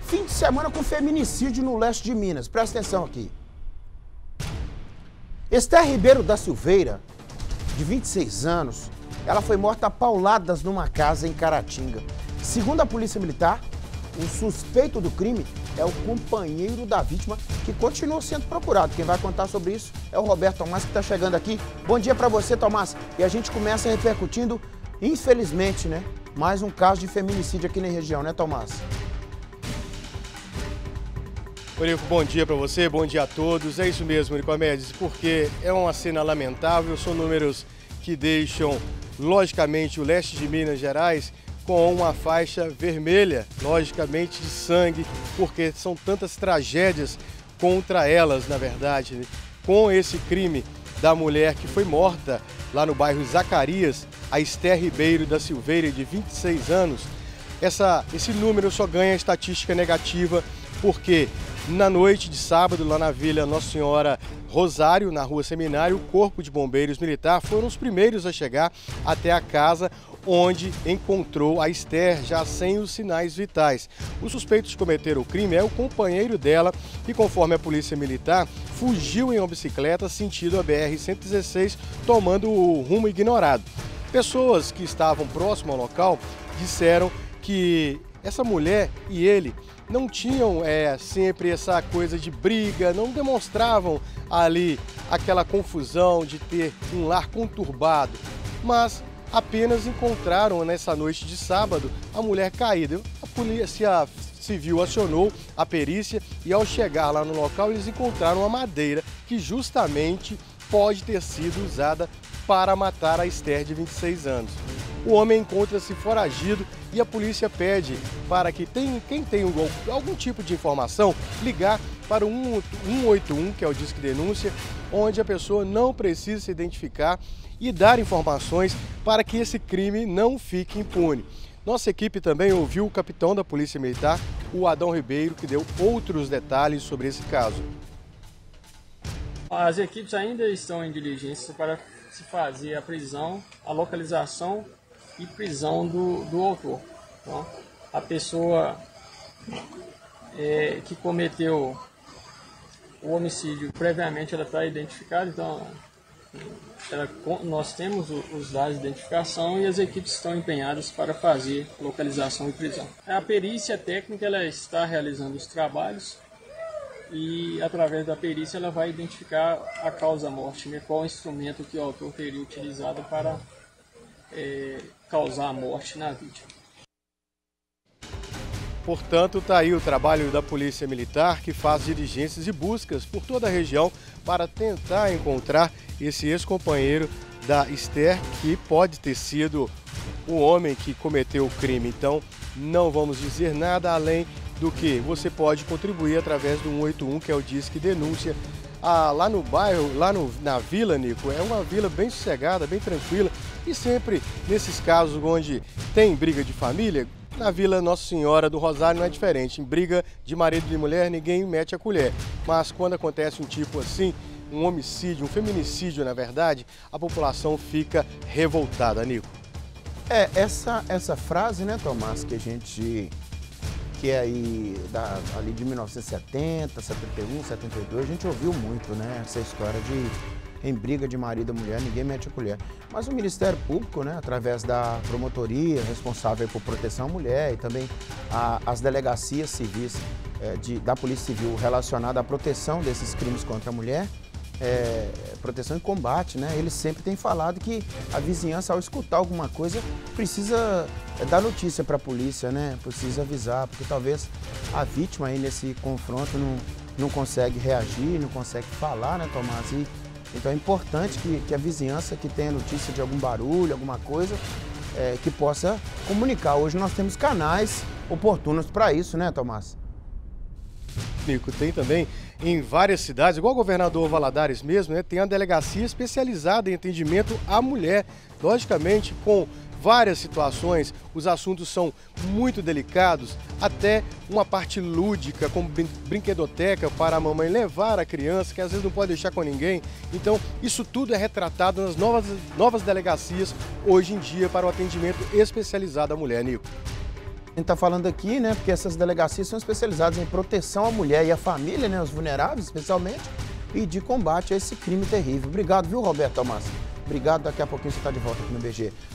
Fim de semana com feminicídio no leste de Minas. Presta atenção aqui. Esther Ribeiro da Silveira, de 26 anos, ela foi morta a pauladas numa casa em Caratinga. Segundo a Polícia Militar, o suspeito do crime é o companheiro da vítima, que continua sendo procurado. Quem vai contar sobre isso é o Roberto Tomás, que está chegando aqui. Bom dia para você, Tomás. E a gente começa repercutindo, infelizmente, né, mais um caso de feminicídio aqui na região, né, Tomás? Eurico, bom dia para você, bom dia a todos. É isso mesmo, Nicomedes, porque é uma cena lamentável, são números que deixam, logicamente, o leste de Minas Gerais com uma faixa vermelha, logicamente, de sangue, porque são tantas tragédias contra elas, na verdade, né? Com esse crime da mulher que foi morta lá no bairro Zacarias, a Esther Ribeiro da Silveira, de 26 anos, esse número só ganha estatística negativa porque na noite de sábado, lá na Vila Nossa Senhora Rosário, na Rua Seminário, o Corpo de Bombeiros Militar foram os primeiros a chegar até a casa onde encontrou a Esther já sem os sinais vitais. O suspeito de cometer o crime é o companheiro dela, que, conforme a Polícia Militar, fugiu em uma bicicleta sentido a BR-116, tomando o rumo ignorado. Pessoas que estavam próximo ao local disseram que essa mulher e ele não tinham sempre essa coisa de briga, não demonstravam ali aquela confusão de ter um lar conturbado, mas apenas encontraram nessa noite de sábado a mulher caída. A Polícia Civil acionou a perícia e, ao chegar lá no local, eles encontraram uma madeira que justamente pode ter sido usada para matar a Esther, de 26 anos. O homem encontra-se foragido e a polícia pede para que quem tem algum tipo de informação ligar para o 181, que é o Disque Denúncia, onde a pessoa não precisa se identificar e dar informações para que esse crime não fique impune. Nossa equipe também ouviu o capitão da Polícia Militar, o Adão Ribeiro, que deu outros detalhes sobre esse caso. As equipes ainda estão em diligência para se fazer a prisão, a localização e prisão do autor. Então, a pessoa que cometeu o homicídio previamente, ela está identificada, então nós temos os dados de identificação e as equipes estão empenhadas para fazer localização e prisão. A perícia técnica, ela está realizando os trabalhos e, através da perícia, ela vai identificar a causa-morte, né? Qual instrumento que o autor teria utilizado para causar a morte na vítima. Portanto, está aí o trabalho da Polícia Militar, que faz diligências e buscas por toda a região para tentar encontrar esse ex-companheiro da Esther, que pode ter sido o homem que cometeu o crime. Então, não vamos dizer nada além do que você pode contribuir através do 181, que é o Disque Denúncia. Lá no bairro, na vila, Nico, é uma vila bem sossegada, bem tranquila, e sempre nesses casos onde tem briga de família, na Vila Nossa Senhora do Rosário não é diferente. Em briga de marido e mulher, ninguém mete a colher. Mas quando acontece um tipo assim, um homicídio, um feminicídio, na verdade, a população fica revoltada, Nico. Essa frase, né, Tomás, que é aí ali de 1970, 71, 72, a gente ouviu muito, né, essa história de em briga de marido e mulher, ninguém mete a colher. Mas o Ministério Público, né, através da promotoria responsável por proteção à mulher e também as delegacias civis da Polícia Civil relacionada à proteção desses crimes contra a mulher, proteção e combate, né, eles sempre têm falado que a vizinhança, ao escutar alguma coisa, precisa dar notícia para a polícia, né, precisa avisar, porque talvez a vítima aí nesse confronto não consegue reagir, não consegue falar, né, Tomás? Então é importante que a vizinhança que tenha notícia de algum barulho, alguma coisa, que possa comunicar. Hoje nós temos canais oportunos para isso, né, Tomás? Nico, tem também em várias cidades, igual o governador Valadares mesmo, né, tem uma delegacia especializada em atendimento à mulher. Logicamente, com várias situações, os assuntos são muito delicados, até uma parte lúdica, como brinquedoteca para a mamãe levar a criança, que às vezes não pode deixar com ninguém. Então, isso tudo é retratado nas novas delegacias hoje em dia para o atendimento especializado à mulher, Nico. gente está falando aqui, né, porque essas delegacias são especializadas em proteção à mulher e à família, né, os vulneráveis especialmente, e de combate a esse crime terrível. Obrigado, viu, Roberto Tomás? Obrigado, daqui a pouquinho você está de volta aqui no BG.